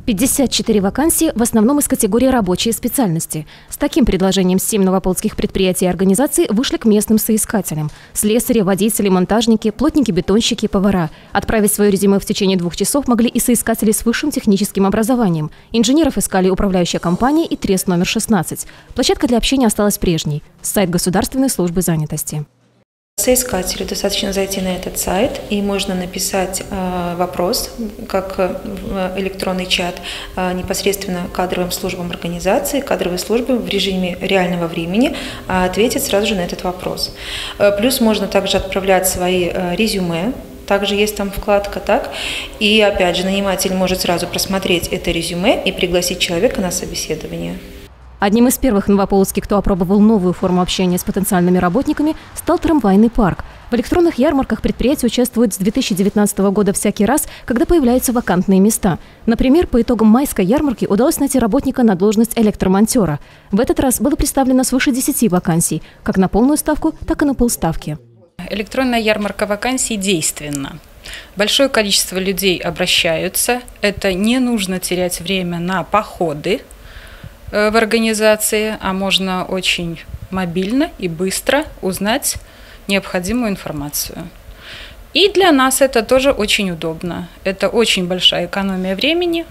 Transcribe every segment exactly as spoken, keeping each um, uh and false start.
пятьдесят четыре вакансии, в основном из категории рабочие специальности. С таким предложением семь новополоцких предприятий и организаций вышли к местным соискателям. Слесари, водители, монтажники, плотники-бетонщики, повара. Отправить свое резюме в течение двух часов могли и соискатели с высшим техническим образованием. Инженеров искали управляющая компания и трест номер шестнадцать. Площадка для общения осталась прежней. Сайт Государственной службы занятости. Соискателю достаточно зайти на этот сайт, и можно написать э, вопрос, как в электронный чат, э, непосредственно кадровым службам организации. Кадровые службы в режиме реального времени э, ответят сразу же на этот вопрос. Э, плюс можно также отправлять свои э, резюме. Также есть там вкладка, так? И опять же, наниматель может сразу просмотреть это резюме и пригласить человека на собеседование. Одним из первых в Новополоцке, кто опробовал новую форму общения с потенциальными работниками, стал трамвайный парк. В электронных ярмарках предприятия участвуют с две тысячи девятнадцатого года всякий раз, когда появляются вакантные места. Например, по итогам майской ярмарки удалось найти работника на должность электромонтера. В этот раз было представлено свыше десяти вакансий, как на полную ставку, так и на полставки. Электронная ярмарка вакансий действенна. Большое количество людей обращаются. Это не нужно терять время на походы в организации, а можно очень мобильно и быстро узнать необходимую информацию. И для нас это тоже очень удобно. Это очень большая экономия времени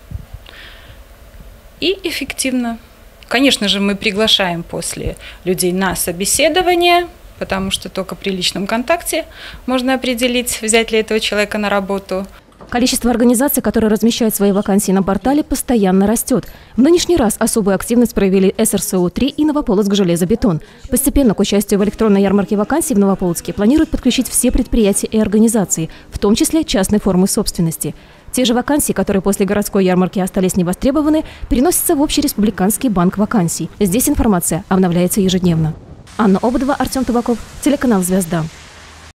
и эффективно. Конечно же, мы приглашаем после людей на собеседование, потому что только при личном контакте можно определить, взять ли этого человека на работу. Количество организаций, которые размещают свои вакансии на портале, постоянно растет. В нынешний раз особую активность проявили эс эр эс о три и Новополоцк железобетон. Постепенно к участию в электронной ярмарке вакансий в Новополоцке планируют подключить все предприятия и организации, в том числе частной формы собственности. Те же вакансии, которые после городской ярмарки остались невостребованы, переносятся в Общереспубликанский банк вакансий. Здесь информация обновляется ежедневно. Анна Ободова, Артем Табаков, телеканал «Звезда».